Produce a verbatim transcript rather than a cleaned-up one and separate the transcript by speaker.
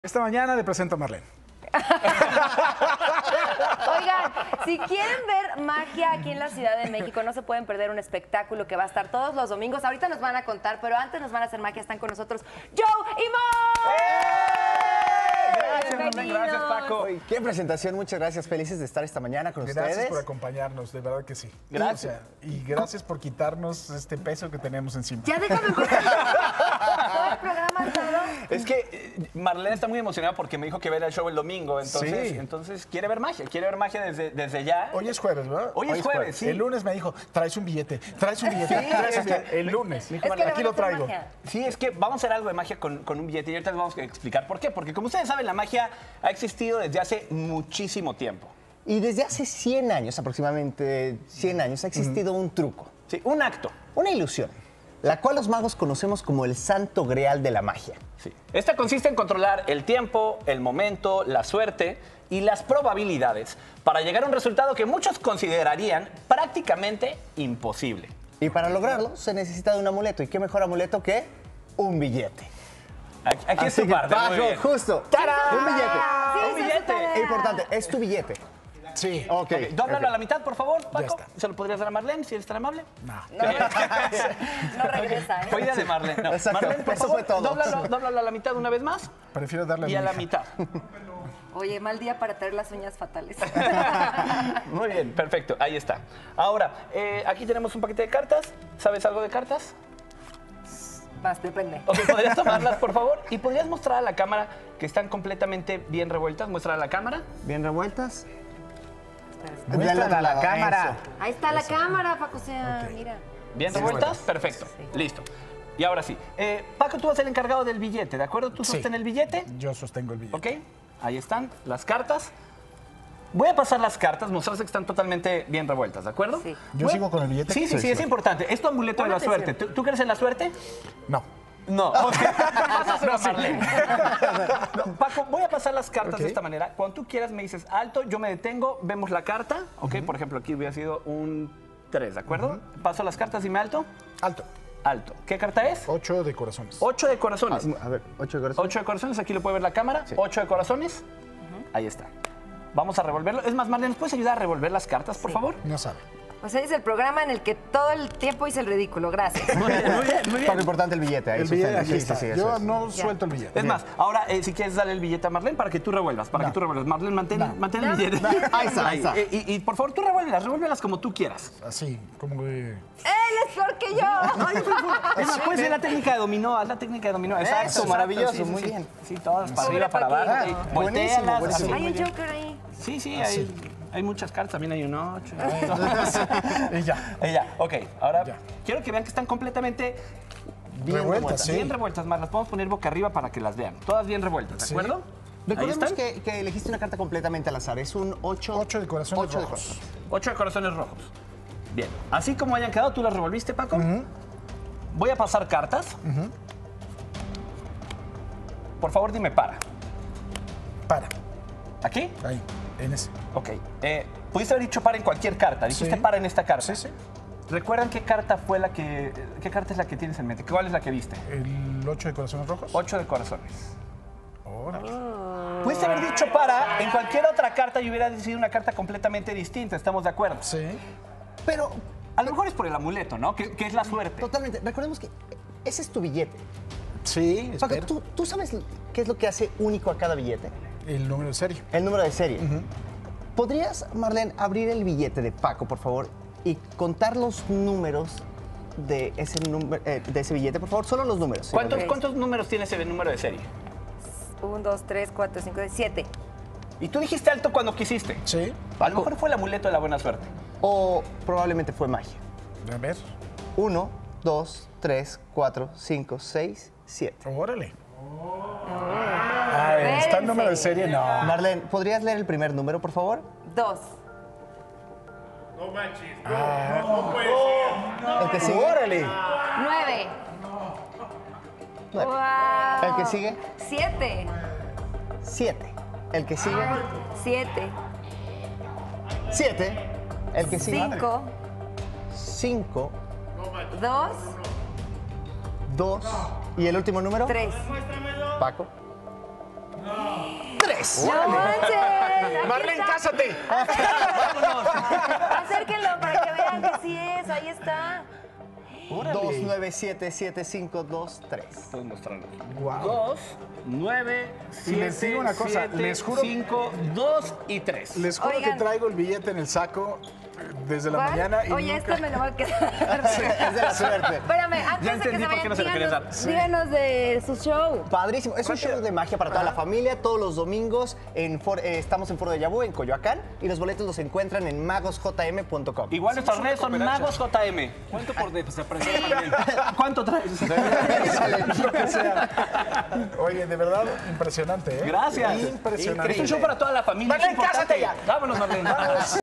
Speaker 1: Esta mañana le presento a Marlene.
Speaker 2: Oigan, si quieren ver magia aquí en la Ciudad de México, no se pueden perder un espectáculo que va a estar todos los domingos. Ahorita nos van a contar, pero antes nos van a hacer magia. Están con nosotros Joe y Mo.
Speaker 3: Gracias, Marlene, gracias, Paco. Qué presentación, muchas gracias. Felices de estar esta mañana con
Speaker 1: Gracias
Speaker 3: ustedes.
Speaker 1: por acompañarnos, de verdad que sí.
Speaker 3: Gracias.
Speaker 1: O sea, y gracias por quitarnos este peso que tenemos encima.
Speaker 2: Ya déjame empezar. Todo el programa todo.
Speaker 4: Es que eh, Marlene está muy emocionada porque me dijo que ver el show el domingo, entonces,
Speaker 1: Sí.
Speaker 4: entonces quiere ver magia, quiere ver magia desde, desde ya.
Speaker 1: Hoy es jueves, ¿verdad?
Speaker 4: Hoy es jueves, sí.
Speaker 1: El lunes me dijo, traes un billete, traes un billete, traes un billete. El lunes.
Speaker 2: Es que le
Speaker 1: Aquí
Speaker 2: van a
Speaker 1: lo
Speaker 2: hacer
Speaker 1: traigo.
Speaker 2: magia.
Speaker 4: Sí, es que vamos a hacer algo de magia con, con un billete y ahorita les vamos a explicar por qué. Porque como ustedes saben, la magia ha existido desde hace muchísimo tiempo.
Speaker 3: Y desde hace cien años, aproximadamente cien años, ha existido un truco,
Speaker 4: Sí, un acto.
Speaker 3: una ilusión, la cual los magos conocemos como el santo grial de la magia.
Speaker 4: Sí. Esta consiste en controlar el tiempo, el momento, la suerte y las probabilidades para llegar a un resultado que muchos considerarían prácticamente imposible.
Speaker 3: Y para lograrlo se necesita de un amuleto. ¿Y qué mejor amuleto que un billete?
Speaker 4: Aquí, aquí es
Speaker 3: Así
Speaker 4: tu
Speaker 3: que,
Speaker 4: parte, muy
Speaker 3: Paco,
Speaker 4: bien.
Speaker 3: justo.
Speaker 4: ¡Tarán!
Speaker 3: Un billete.
Speaker 2: Sí,
Speaker 4: ¡Un
Speaker 2: esa es su
Speaker 4: billete!
Speaker 2: tarea.
Speaker 3: Es importante, es tu billete.
Speaker 1: Sí.
Speaker 3: Ok.
Speaker 4: Ok, dóblalo
Speaker 3: ok.
Speaker 4: a la mitad, por favor, Paco.
Speaker 1: está.
Speaker 4: ¿Se lo podrías dar a Marlene, si eres tan amable?
Speaker 1: No.
Speaker 2: No, no regresa, ¿eh?
Speaker 4: Fue idea de Marlene. No.
Speaker 3: Exacto,
Speaker 4: Marlene, por
Speaker 3: eso
Speaker 4: favor,
Speaker 3: fue todo.
Speaker 4: Dóblalo, dóblalo a la mitad una vez más
Speaker 1: Prefiero darle a
Speaker 4: y
Speaker 1: mi
Speaker 4: a la
Speaker 1: hija.
Speaker 4: mitad.
Speaker 2: Oye, mal día para traer las uñas fatales.
Speaker 4: Muy bien, perfecto, ahí está. Ahora, eh, aquí tenemos un paquete de cartas. ¿Sabes algo de cartas?
Speaker 2: Más, depende.
Speaker 4: Ok, ¿podrías tomarlas, por favor? Y podrías mostrar a la cámara que están completamente bien revueltas. Muestra a la cámara.
Speaker 3: Bien revueltas.
Speaker 1: Muéstrala
Speaker 3: Del otro
Speaker 1: a la
Speaker 3: lado,
Speaker 1: cámara.
Speaker 3: eso.
Speaker 2: Ahí está la cámara, Paco, o sea, mira.
Speaker 4: ¿Bien
Speaker 1: Sí,
Speaker 4: revueltas?
Speaker 1: revueltas.
Speaker 4: Perfecto, listo. Y ahora sí. Eh, Paco, tú vas a ser el encargado del billete, ¿de acuerdo? Tú
Speaker 1: Sí.
Speaker 4: sostén el billete.
Speaker 1: Yo sostengo el billete.
Speaker 4: Ok, ahí están las cartas. Voy a pasar las cartas, mostrarse que están totalmente bien revueltas, ¿de acuerdo?
Speaker 2: Sí.
Speaker 1: ¿Yo sigo con el billete?
Speaker 4: Sí, sí, sí,
Speaker 1: Sí,
Speaker 4: es
Speaker 1: sí.
Speaker 4: importante. Es tu amuleto de la
Speaker 2: Pon
Speaker 4: suerte.
Speaker 2: atención.
Speaker 4: ¿Tú, tú crees en la suerte?
Speaker 1: No.
Speaker 4: No. Ok. Pásaselo a Marlene. No, Paco, voy a pasar las cartas
Speaker 1: Ok.
Speaker 4: de esta manera. Cuando tú quieras me dices alto, yo me detengo, vemos la carta. Ok, por ejemplo, aquí hubiera sido un tres, ¿de acuerdo? Paso las cartas, dime alto.
Speaker 1: Alto.
Speaker 4: Alto. ¿Qué carta es?
Speaker 1: Ocho de corazones.
Speaker 4: Ocho de corazones.
Speaker 3: A ver, ocho de corazón.
Speaker 4: Ocho de corazones, aquí lo puede ver la cámara. Ocho de corazones. Ahí está. Vamos a revolverlo. Es más, Marlene, ¿nos puedes ayudar a revolver las cartas, por
Speaker 2: Sí.
Speaker 4: favor?
Speaker 1: No sabe.
Speaker 2: O sea, es el programa en el que todo el tiempo hice el ridículo. Gracias.
Speaker 4: Muy bien, muy bien, muy bien.
Speaker 3: Paco, importante el billete. Ahí
Speaker 1: El billete,
Speaker 3: sosténlo.
Speaker 1: aquí
Speaker 3: Sí,
Speaker 1: está.
Speaker 3: sí, sí, eso
Speaker 1: Yo
Speaker 3: es.
Speaker 1: no suelto el billete.
Speaker 4: Es más, ahora eh, si quieres darle el billete a Marlene para que tú revuelvas, para
Speaker 1: No.
Speaker 4: que tú revuelvas. Marlene, mantén,
Speaker 1: No.
Speaker 4: mantén el billete.
Speaker 3: Ahí está, ahí está.
Speaker 4: Eh, y, y por favor, tú revuélvelas, revuélvelas como tú quieras.
Speaker 1: Así, como que...
Speaker 2: ¡Él es peor que yo!
Speaker 4: Es más, puedes hacer la técnica de dominó, haz la técnica de dominó. Exacto,
Speaker 3: Eso,
Speaker 4: exacto,
Speaker 3: maravilloso,
Speaker 4: sí, sí,
Speaker 3: muy
Speaker 4: sí.
Speaker 3: bien.
Speaker 4: Sí, todas para
Speaker 2: Sobre
Speaker 4: arriba, para
Speaker 2: Paquito.
Speaker 4: abajo.
Speaker 3: Ah,
Speaker 4: y
Speaker 3: buenísimo,
Speaker 4: voltéalas,
Speaker 3: buenísimo.
Speaker 4: así,
Speaker 2: Hay
Speaker 4: muy
Speaker 2: un
Speaker 4: bien.
Speaker 2: Joker ahí.
Speaker 4: Sí, sí, hay, hay muchas cartas, también hay un ocho.
Speaker 1: Y ya.
Speaker 4: Eh, ya, ok. Ahora
Speaker 1: Ya.
Speaker 4: quiero que vean que están completamente
Speaker 3: Bien
Speaker 1: Revueltas,
Speaker 3: revueltas.
Speaker 1: sí.
Speaker 4: bien revueltas, más las podemos poner boca arriba para que las vean. Todas bien revueltas, ¿de
Speaker 1: Sí.
Speaker 4: acuerdo? Ahí
Speaker 3: Recordemos
Speaker 4: están.
Speaker 3: que, que elegiste una carta completamente al azar. Es un ocho.
Speaker 1: Ocho de corazones
Speaker 3: ocho de
Speaker 1: rojos.
Speaker 3: corazones.
Speaker 4: Ocho de corazones rojos. Bien. Así como hayan quedado, ¿tú las revolviste, Paco? Voy a pasar cartas. Por favor, dime para.
Speaker 1: Para.
Speaker 4: ¿Aquí?
Speaker 1: Ahí, en ese.
Speaker 4: Ok. Eh, pudiste haber dicho para en cualquier carta. Dijiste
Speaker 1: Sí.
Speaker 4: para en esta carta.
Speaker 1: Sí, sí.
Speaker 4: ¿Recuerdan qué carta fue la que... ¿Qué carta es la que tienes en mente? ¿Cuál es la que viste?
Speaker 1: El ocho de corazones rojos.
Speaker 4: Ocho de corazones.
Speaker 1: Órale.
Speaker 4: Pudiste haber dicho para en cualquier otra carta y hubiera decidido una carta completamente distinta. ¿Estamos de acuerdo?
Speaker 1: Sí.
Speaker 3: Pero,
Speaker 4: A lo mejor es por el amuleto, ¿no? Que, que es la suerte.
Speaker 3: totalmente, recordemos que ese es tu billete.
Speaker 1: Sí,
Speaker 3: Paco,
Speaker 1: espero.
Speaker 3: ¿tú, ¿tú sabes qué es lo que hace único a cada billete?
Speaker 1: El número de serie.
Speaker 3: El número de serie. ¿Podrías, Marlene, abrir el billete de Paco, por favor, y contar los números de ese, número, eh, de ese billete, por favor? Solo los números. sí,
Speaker 4: ¿Cuántos,
Speaker 2: Ok.
Speaker 4: ¿Cuántos números tiene ese número de serie?
Speaker 2: Un, dos, tres, cuatro, cinco, seis, siete.
Speaker 4: Y tú dijiste alto cuando quisiste.
Speaker 1: Sí.
Speaker 4: A lo mejor fue el amuleto de la buena suerte.
Speaker 3: O probablemente fue magia.
Speaker 1: A ver.
Speaker 3: Uno, dos, tres, cuatro, cinco, seis, siete.
Speaker 1: Órale. Ah, ¿está el número de serie? No.
Speaker 3: Marlene, ¿podrías leer el primer número, por favor?
Speaker 2: Dos.
Speaker 3: El que sigue.
Speaker 1: Órale.
Speaker 2: Nueve.
Speaker 3: Nueve.
Speaker 2: Wow.
Speaker 3: El que sigue.
Speaker 2: Siete.
Speaker 3: Siete. El que sigue.
Speaker 2: Siete.
Speaker 3: Siete. El que sigue.
Speaker 2: Cinco.
Speaker 3: Cinco.
Speaker 2: Dos.
Speaker 3: Dos. ¿Y el último número?
Speaker 2: Tres.
Speaker 3: Paco. tres.
Speaker 2: ¡No manchen! Aquí
Speaker 1: Marlene,
Speaker 2: está.
Speaker 1: cásate.
Speaker 2: Acérquenlo para que vean que sí es. Ahí está.
Speaker 3: dos nueve siete siete cinco dos tres.
Speaker 4: Puedes mostrarlo.
Speaker 1: Wow.
Speaker 4: dos, nueve,
Speaker 1: Y les
Speaker 4: siete,
Speaker 1: digo una cosa, les juro-
Speaker 4: cinco, dos y tres.
Speaker 1: Les juro
Speaker 2: Oigan.
Speaker 1: que traigo el billete en el saco desde la
Speaker 2: ¿Cuál?
Speaker 1: mañana y
Speaker 2: Oye,
Speaker 1: nunca...
Speaker 2: este me lo voy a quedar.
Speaker 3: Es de la suerte.
Speaker 2: Espérame, antes
Speaker 4: Ya
Speaker 2: de que
Speaker 4: entendí
Speaker 2: se
Speaker 4: por qué
Speaker 2: vayan,
Speaker 4: no se lo querías
Speaker 2: díganos,
Speaker 4: dar.
Speaker 2: díganos de su show.
Speaker 3: Padrísimo. Es un
Speaker 1: ¿Cuánto?
Speaker 3: show de magia para toda la familia. Todos los domingos en For- eh, estamos en Foro de Yabú, en Coyoacán. Y los boletos los encuentran en magos j m punto com.
Speaker 4: Igual nuestras redes son Magos J M. ¿Cuánto por de, pues, se aprecia también? ¿Cuánto traes?
Speaker 1: Lo que sea. Oye, de verdad, impresionante, ¿eh?
Speaker 4: Gracias.
Speaker 1: Impresionante.
Speaker 4: Es un show para toda la familia.
Speaker 1: Marlene,
Speaker 4: es importante.
Speaker 1: cásate ya.
Speaker 4: Vámonos, Marlene.